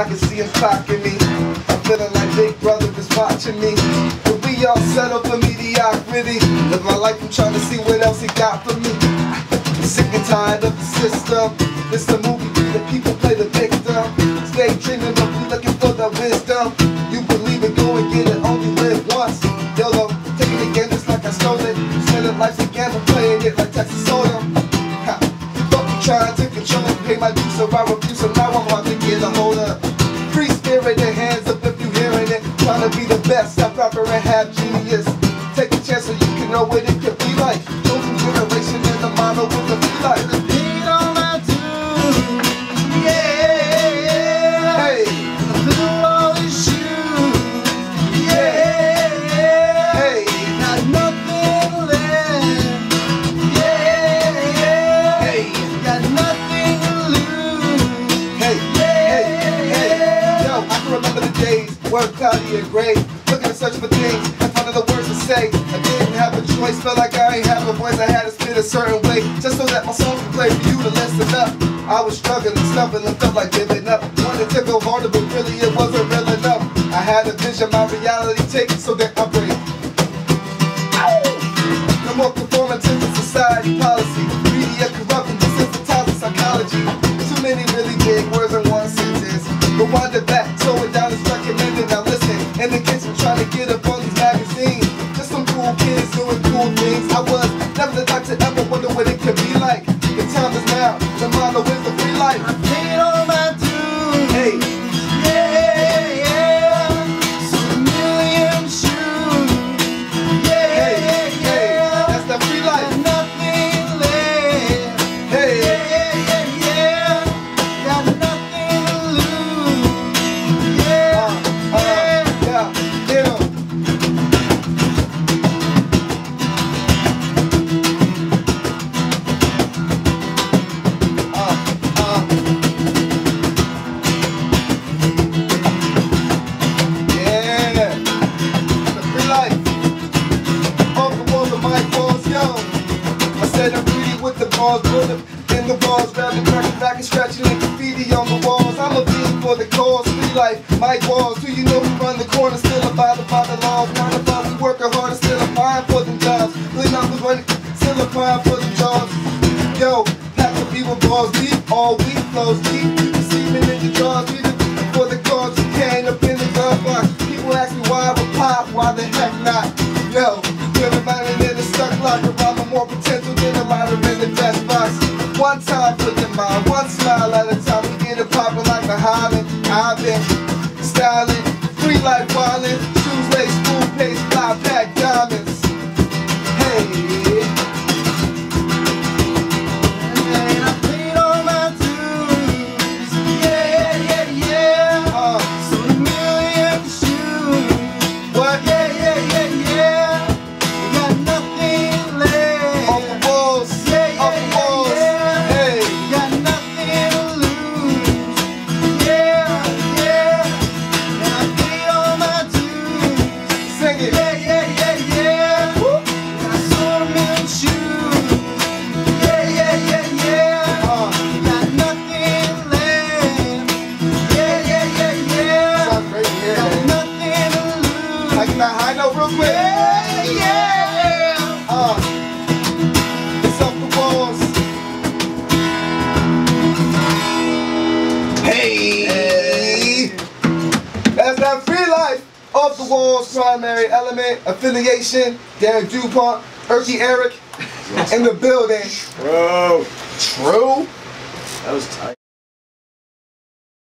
I can see him clocking me. I'm feeling like Big Brother is watching me. But we all settle for mediocrity. Live my life, I'm trying to see what else he got for me. I'm sick and tired of the system. This a movie where the people play the victim. Stay dreaming but we looking for the wisdom. You believe it, go and get it, only live once. YOLO, taking it again just like I stole it. Spending life's a gamble, playing it like Texas Hold'em. Fuck you trying to control it, pay my dues so I refuse, so now I'm about to get a hold of. Free spirit and hands up if you hearing it. Trying to be the best, have proper and have genius. Take a chance so you can know what it could be like. Chosen generation and the model will be like. Paid all my dues, yeah. Hey, I fill all these shoes, yeah. hey, Got nothing left, yeah. hey, Got nothing to lose, hey, hey, hey. Yo, I can remember the days, work cloudy and gray. Looking to search for things, and finding the words to say. I didn't have a choice, felt like I ain't have a voice. I had to spit a certain way, just so that my songs could play for you to listen up. I was struggling, stumbling, felt like giving up. Wanted to go harder, but really it wasn't real enough. I had a vision, my reality taken, so that I break. No more conforming to the society policy. Media corrupting, desensitizing psychology. Too many really big words in one sentence. Rewind it back, slow it down, it's recommended. Now listen, in the kitchen trying to get up on these magazines. Just some cool kids doing cool things. I was never the type to ever wonder what it could be like. The time is now, the model is the free life. I paid all my dues, Hey, yeah, yeah. So a million shoes, hey, yeah, hey, yeah. that's the free life. Got nothing left, Hey, yeah, yeah. Got nothing to lose, yeah, yeah, get 'em. Yeah, the free life. Off the walls of my walls, yo. I said I'm greedy with the balls, put them in the walls, round and back and scratching like graffiti on the walls. I'm a being for the cause, free life, my walls. Do you know who run the corner, still abiding by the laws? 9 to 5, we working harder, still applying for them jobs. Clean up the running, still applying for the jobs. Yo, pack the people balls deep, all week flows deep. You see me in the jaws, we the for the cause. You can't up in the glove box. People ask me why I would pop, why the heck not? Yo, everybody in the stuck locker, robbing more potential than a lot of in the best box. One time for your mind, one smile at a time. We get it poppin' like a Highland. I've been styling, free life wildin', shoes lace, full pace, fly pack diamonds. Hey, and I paid all my dues, yeah, yeah. So a million shoes, what? yeah, yeah. Got nothing left, Off the walls, off the walls. Hey, got nothing to lose, yeah. And I paid all my dues, sing it. yeah. Woo. And I sold a million shoes, yeah. Got nothing left, yeah. Sounds great to hear, Got man. nothing to lose, Like that high note real quick. yeah. It's off the walls. Hey, that's that free life. Off the walls, primary element, affiliation, Derek DuPont, Erky Eric, in the building. Bro, True. that was tight.